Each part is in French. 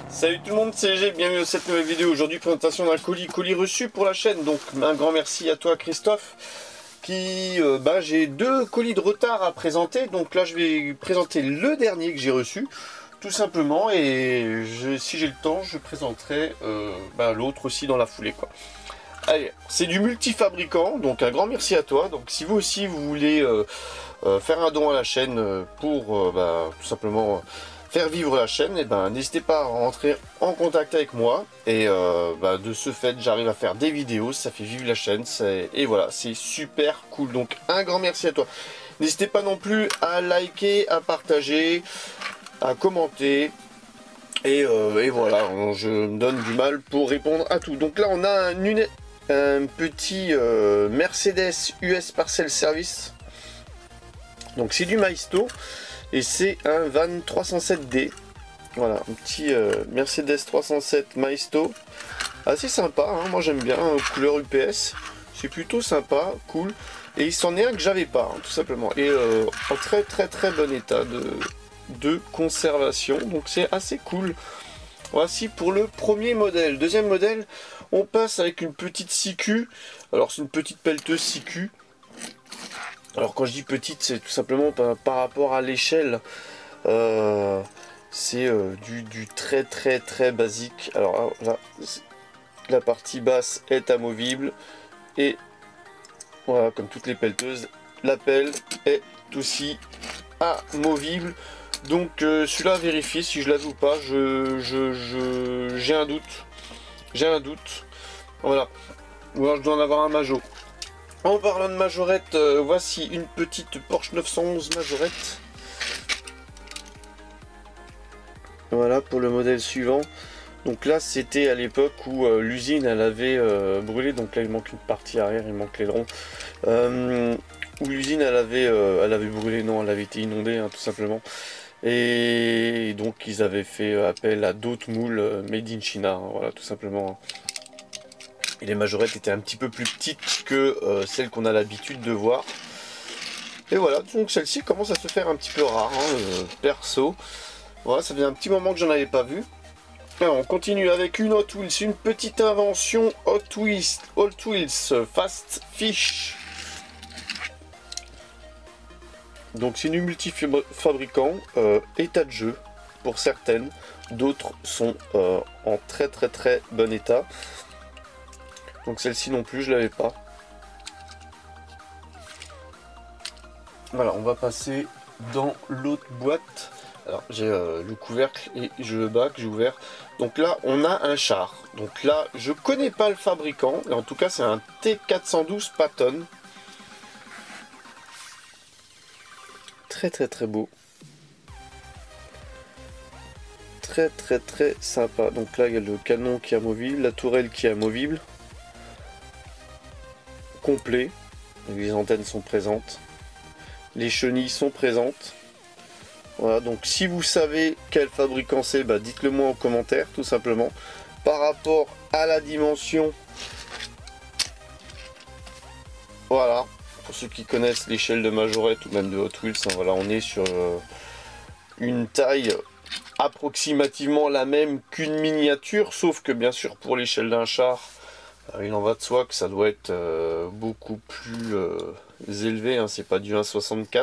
Salut tout le monde, c'est G, bienvenue dans cette nouvelle vidéo. Aujourd'hui, présentation d'un colis reçu pour la chaîne. Donc un grand merci à toi Christophe. J'ai deux colis de retard à présenter. Donc là je vais présenter le dernier que j'ai reçu, tout simplement. Et si j'ai le temps, je présenterai l'autre aussi dans la foulée, quoi. Allez, c'est du multifabricant, donc un grand merci à toi. Donc si vous aussi vous voulez faire un don à la chaîne pour tout simplement faire vivre la chaîne, et n'hésitez pas à rentrer en contact avec moi. Et de ce fait, j'arrive à faire des vidéos, ça fait vivre la chaîne. Et voilà, c'est super cool. Donc un grand merci à toi. N'hésitez pas non plus à liker, à partager, à commenter. Et voilà, je me donne du mal pour répondre à tout. Donc là, on a un petit Mercedes US Parcel Service. Donc c'est du Maisto. Et c'est un van 307D. Voilà, un petit Mercedes 307 Maisto. Assez sympa, hein, moi j'aime bien, couleur UPS. C'est plutôt sympa, cool. Et il s'en est un que j'avais pas, hein, tout simplement. Et en très bon état de conservation. Donc c'est assez cool. Voici pour le premier modèle. Deuxième modèle, on passe avec une petite CQ. Alors c'est une petite pelleteuse CQ. Alors quand je dis petite, c'est tout simplement par rapport à l'échelle. C'est du très basique. Alors là, la partie basse est amovible. Et voilà, comme toutes les pelleteuses, la pelle est aussi amovible. Donc celui-là, à vérifier si je l'avais ou pas. J'ai un doute. J'ai un doute. Voilà. Ou alors je dois en avoir un Majo. En parlant de majorette, voici une petite Porsche 911 majorette. Voilà pour le modèle suivant. Donc là c'était à l'époque où l'usine elle avait brûlé. Donc là il manque une partie arrière, il manque l'aileron. Où l'usine elle avait brûlé, non elle avait été inondée, hein, tout simplement. Et donc ils avaient fait appel à d'autres moules made in China, hein, voilà tout simplement. Et les majorettes étaient un petit peu plus petites que celles qu'on a l'habitude de voir. Et voilà, donc celle-ci commence à se faire un petit peu rare, hein, perso. Voilà, ça faisait un petit moment que j'en avais pas vu. Alors, on continue avec une Hot Wheels, une petite invention Hot Wheels Fast Fish. Donc c'est du multifabricant, état de jeu pour certaines, d'autres sont en très bon état. Donc celle-ci non plus je l'avais pas. Voilà, on va passer dans l'autre boîte. Alors j'ai le couvercle et le bas que j'ai ouvert. Donc là on a un char. Donc là je connais pas le fabricant. En tout cas c'est un T412 Patton. Très beau. Très sympa. Donc là il y a le canon qui est amovible, la tourelle qui est amovible. Complet, les antennes sont présentes, les chenilles sont présentes. Voilà, donc si vous savez quel fabricant c'est, dites-le moi en commentaire tout simplement. Par rapport à la dimension, voilà, pour ceux qui connaissent l'échelle de majorette ou même de Hot Wheels, hein, voilà, on est sur une taille approximativement la même qu'une miniature, sauf que bien sûr pour l'échelle d'un char, il en va de soi que ça doit être beaucoup plus élevé, hein, c'est pas du 1,64.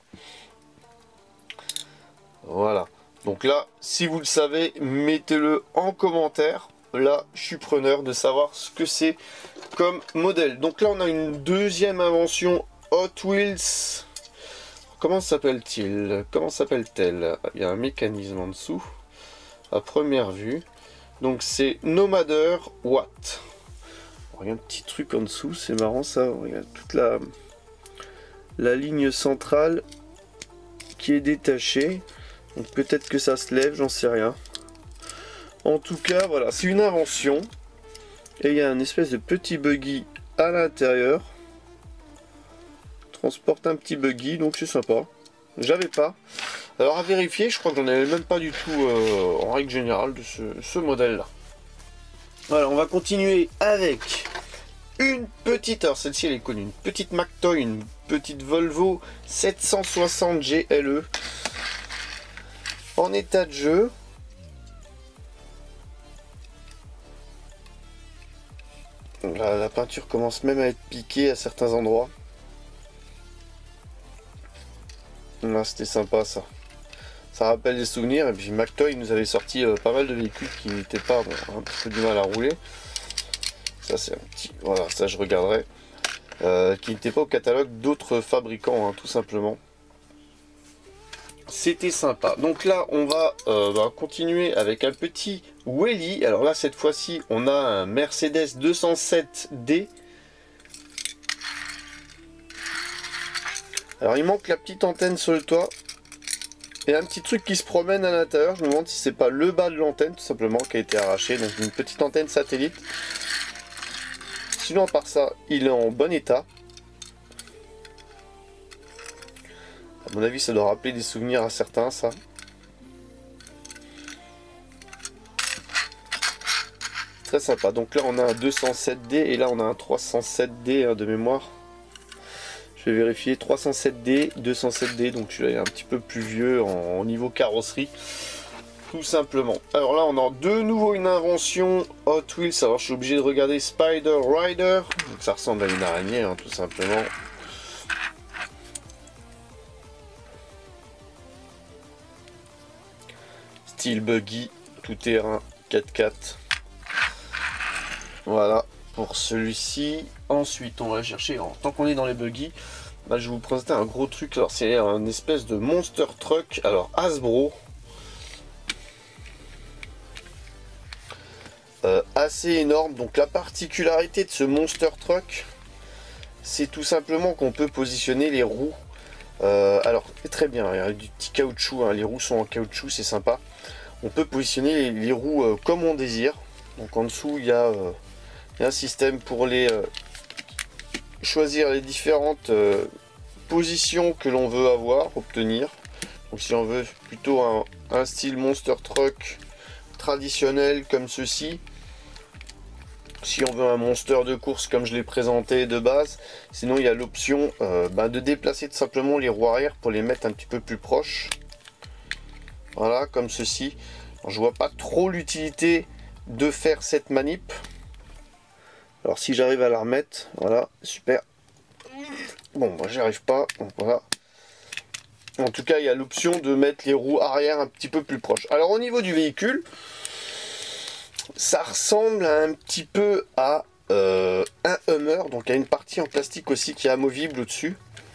Voilà, donc là, si vous le savez, mettez-le en commentaire. Là, je suis preneur de savoir ce que c'est comme modèle. Donc là, on a une deuxième invention Hot Wheels. Comment s'appelle-t-il? Comment s'appelle-t-elle? Il y a un mécanisme en dessous, à première vue. Donc c'est Nomader Watt. Regarde, un petit truc en dessous, c'est marrant ça. Regarde toute la ligne centrale qui est détachée. Donc peut-être que ça se lève, j'en sais rien. En tout cas, voilà, c'est une invention. Et il y a un espèce de petit buggy à l'intérieur. Transporte un petit buggy, donc c'est sympa. J'avais pas. Alors à vérifier, je crois que j'en avais même pas du tout en règle générale de ce modèle-là. Voilà, on va continuer avec une petite, alors celle-ci elle est connue, une petite McToy, une petite Volvo 760 GLE en état de jeu. La peinture commence même à être piquée à certains endroits. Là, c'était sympa ça. Ça rappelle des souvenirs. Et puis McToy nous avait sorti pas mal de véhicules qui n'étaient pas un petit peu du mal à rouler. Ça c'est un petit... Voilà, ça je regarderai. Qui n'étaient pas au catalogue d'autres fabricants, hein, tout simplement. C'était sympa. Donc là, on va continuer avec un petit Wheelie. Alors là, cette fois-ci, on a un Mercedes 207D. Alors il manque la petite antenne sur le toit. Et un petit truc qui se promène à l'intérieur. Je me demande si c'est pas le bas de l'antenne, tout simplement, qui a été arraché. Donc une petite antenne satellite. Sinon, à part ça, il est en bon état. À mon avis, ça doit rappeler des souvenirs à certains, ça. Très sympa. Donc là, on a un 207D et là, on a un 307D de mémoire. Je vais vérifier. 307D, 207D. Donc celui-là est un petit peu plus vieux en niveau carrosserie. Tout simplement. Alors là, on a de nouveau une invention Hot Wheels. Alors je suis obligé de regarder Spider Rider. Donc ça ressemble à une araignée, hein, tout simplement. Style buggy, tout terrain, 4x4. Voilà pour celui-ci. Ensuite, on va chercher, alors, tant qu'on est dans les buggy, là, je vais vous présenter un gros truc. Alors c'est un espèce de monster truck. Alors Hasbro. Assez énorme. Donc la particularité de ce monster truck, c'est tout simplement qu'on peut positionner les roues. Alors très bien, il y a du petit caoutchouc, hein, les roues sont en caoutchouc, c'est sympa. On peut positionner les roues comme on désire. Donc en dessous il y a un système pour les choisir les différentes positions que l'on veut obtenir. Donc si on veut plutôt un style monster truck traditionnel comme ceci, si on veut un monster de course comme je l'ai présenté de base, sinon il y a l'option de déplacer tout simplement les roues arrière pour les mettre un petit peu plus proches. Voilà, comme ceci. Alors, je vois pas trop l'utilité de faire cette manip. Alors si j'arrive à la remettre, voilà, super. Bon, moi j'y arrive pas, donc voilà. En tout cas, il y a l'option de mettre les roues arrière un petit peu plus proches. Alors au niveau du véhicule, ça ressemble un petit peu à un Hummer. Donc il y a une partie en plastique aussi qui est amovible au-dessus.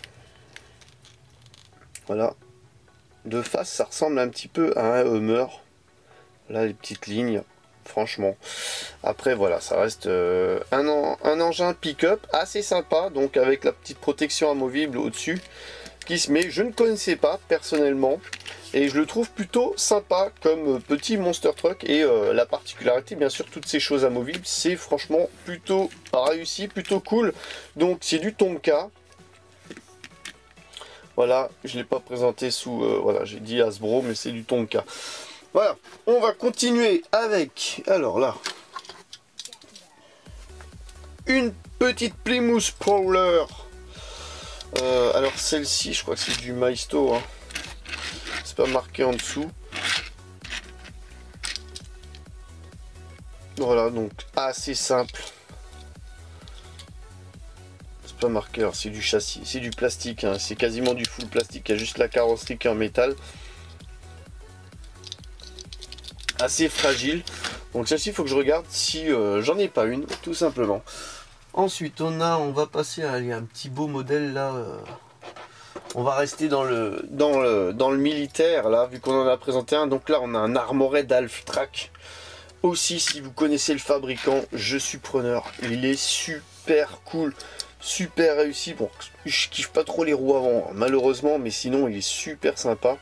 Voilà. De face, ça ressemble un petit peu à un Hummer. Là, les petites lignes, franchement. Après, voilà, ça reste un engin pick-up assez sympa. Donc avec la petite protection amovible au-dessus qui se met. Je ne connaissais pas personnellement. Et je le trouve plutôt sympa comme petit monster truck. Et la particularité, bien sûr, toutes ces choses amovibles, c'est franchement plutôt réussi, plutôt cool. Donc c'est du Tonka. Voilà, je ne l'ai pas présenté sous... voilà, j'ai dit Hasbro, mais c'est du Tonka. Voilà, on va continuer avec... Alors là... Une petite Plymouth Prowler. Alors celle-ci, je crois que c'est du Maisto, hein. Pas marqué en dessous. Voilà, donc assez simple. C'est pas marqué, alors c'est du châssis, c'est du plastique, hein. C'est quasiment du full plastique, il y a juste la carrosserie qui est en métal. Assez fragile. Donc celle-ci, il faut que je regarde si j'en ai pas une, tout simplement. Ensuite, on va passer à un petit beau modèle là. On va rester dans le militaire là, vu qu'on en a présenté un. Donc là, on a un Armored Half-Track. Aussi, si vous connaissez le fabricant, je suis preneur. Il est super cool, super réussi. Bon, je kiffe pas trop les roues avant, malheureusement, mais sinon, il est super sympa.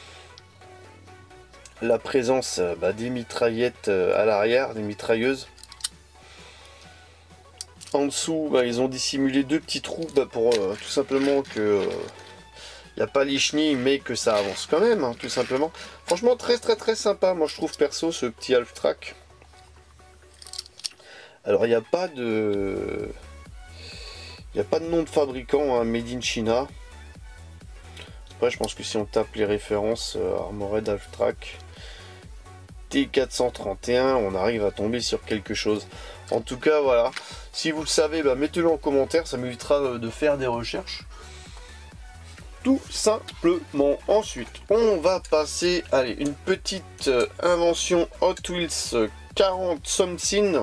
La présence des mitraillettes à l'arrière, des mitrailleuses. En dessous, ils ont dissimulé deux petits trous pour tout simplement que... il n'y a pas les chenilles, mais que ça avance quand même, hein, tout simplement. Franchement, très sympa, moi je trouve perso, ce petit Half-Track. Alors, il n'y a pas de... nom de fabricant, hein, Made in China. Après, je pense que si on tape les références Armored Half-Track T431, on arrive à tomber sur quelque chose. En tout cas, voilà. Si vous le savez, bah, mettez-le en commentaire, ça m'évitera de faire des recherches. Tout simplement. Ensuite, on va passer, allez, une petite invention Hot Wheels 40 something.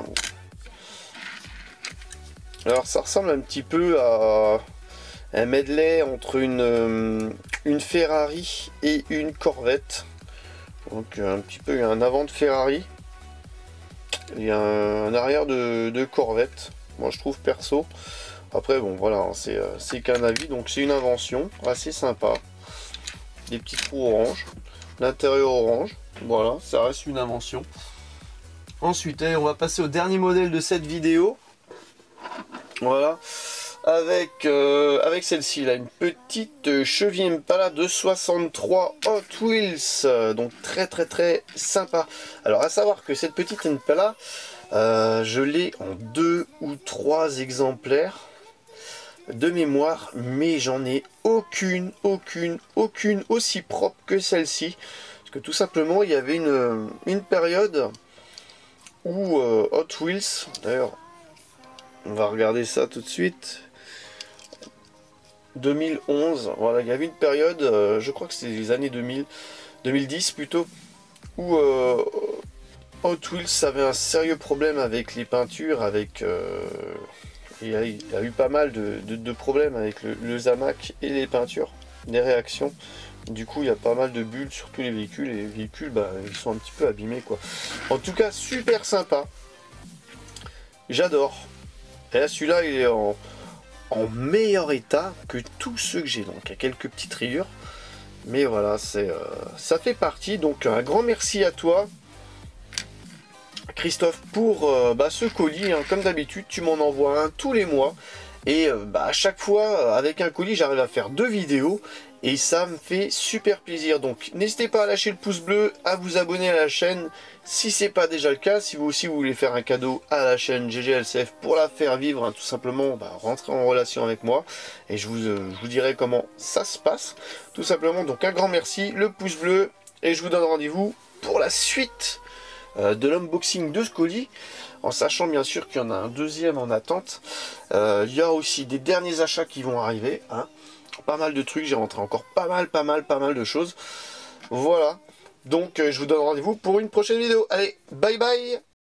Alors ça ressemble un petit peu à un medley entre une Ferrari et une Corvette. Donc un petit peu, il y a un avant de Ferrari. Il y a un arrière de Corvette. Moi je trouve perso. Après bon voilà, c'est qu'un avis, donc c'est une invention assez sympa. Des petits trous orange, l'intérieur orange, voilà, ça reste une invention. Ensuite, on va passer au dernier modèle de cette vidéo. Voilà, avec celle-ci là, une petite cheville Impala de 63 Hot Wheels, donc très sympa. Alors à savoir que cette petite Impala, je l'ai en 2 ou 3 exemplaires de mémoire, mais j'en ai aucune aussi propre que celle-ci, parce que tout simplement il y avait une période où Hot Wheels, d'ailleurs on va regarder ça tout de suite, 2011, voilà, il y avait une période, je crois que c'était les années 2010 plutôt, où Hot Wheels avait un sérieux problème avec les peintures, avec il y a eu pas mal de problèmes avec le Zamac et les peintures, des réactions. Du coup, il y a pas mal de bulles sur tous les véhicules. Et les véhicules, bah, ils sont un petit peu abîmés, quoi. En tout cas, super sympa. J'adore. Et là, celui-là, il est en meilleur état que tous ceux que j'ai. Donc, il y a quelques petites rayures. Mais voilà, ça fait partie. Donc, un grand merci à toi, Christophe, pour ce colis, hein. Comme d'habitude tu m'en envoies un tous les mois et à chaque fois avec un colis j'arrive à faire 2 vidéos et ça me fait super plaisir. Donc n'hésitez pas à lâcher le pouce bleu, à vous abonner à la chaîne si c'est pas déjà le cas. Si vous aussi vous voulez faire un cadeau à la chaîne GGLCF pour la faire vivre, hein, tout simplement rentrez en relation avec moi et je vous dirai comment ça se passe tout simplement. Donc un grand merci, le pouce bleu, et je vous donne rendez-vous pour la suite de l'unboxing de ce colis, en sachant bien sûr qu'il y en a un deuxième en attente. Il y a aussi des derniers achats qui vont arriver, hein. Pas mal de trucs, j'ai rentré encore pas mal de choses. Voilà, donc je vous donne rendez-vous pour une prochaine vidéo. Allez, bye bye.